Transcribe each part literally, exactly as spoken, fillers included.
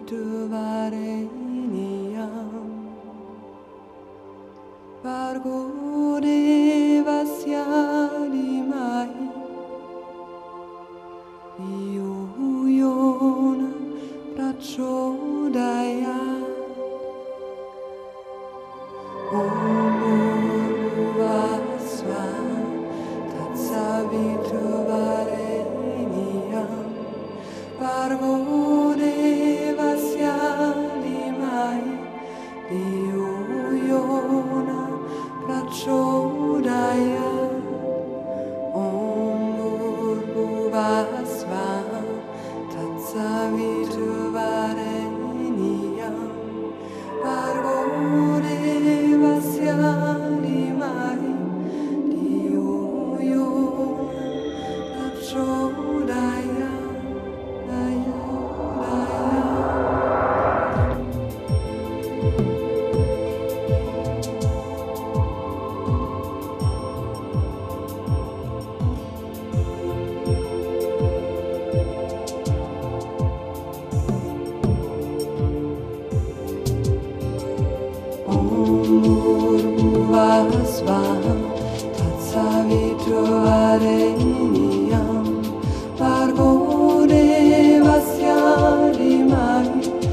Savitravareniam Vargo Devasya Mai Yuyona Prachodaya Umurvasva Tatsavitravareniam Vargo Devasya Mai Yuyona Prachodaya Om Bhurvasva Tatsavitravareniam Vargo Devasya Mai Yuyona Prachodaya Umurvasva Tatsavitravareniam Vargo Devasya Mai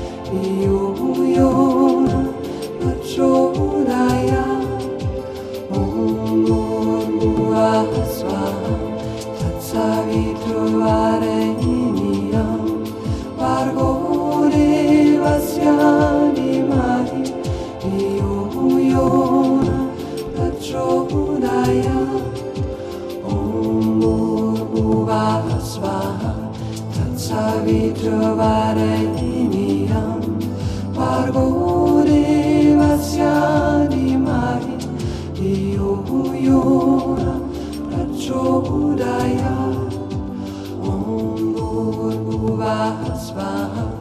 Yuyona Prachodaya Umurvasva Tatsavitravareniam Vargo Devasya Mai Yuyona Prachodaya Om Bhurvasva Tatsavitravareniam Vargo Devasya Mai Yuyona Prachodaya Om Bhurvasva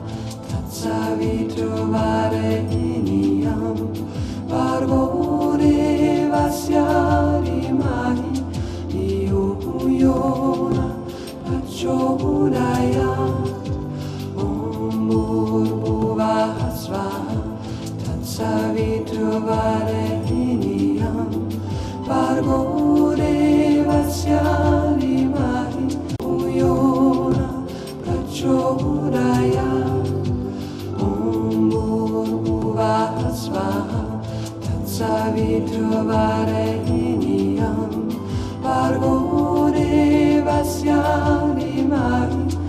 Tatsavitravareniam Vargo Devasya Mai Yuyona Prachodaya Om Bhurvasva Tatsavitravareniam Vargo Devasya Mai Yuyona Prachodaya Om Bhurvasva Tatsavitravareniam Vargo Devasya Mai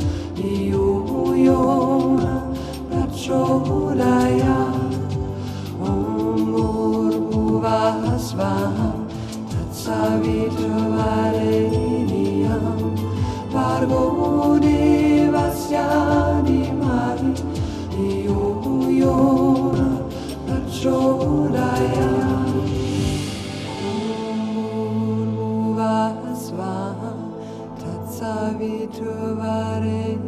Yuyona Prachodaya Om Bhurvasva Tatsavitravareniam Vargo Devasya Mai Yuyona Prachodaya Om Bhurvasva Tatsavitravareniam